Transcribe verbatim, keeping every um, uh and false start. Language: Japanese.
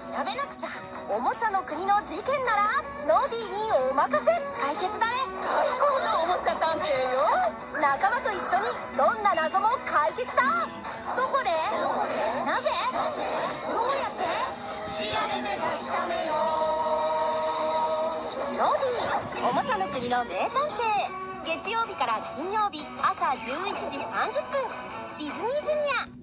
調べなくちゃ。おもちゃの国の事件ならノディにお任せ。解決だね。最高のおもちゃ探偵よ。仲間と一緒にどんな謎も解決だ。どこで？なぜ？どうやって？調べて確かめよう。ノディ、おもちゃの国の名探偵。月曜日から金曜日朝じゅういちじさんじゅっぷん、ディズニージュニア。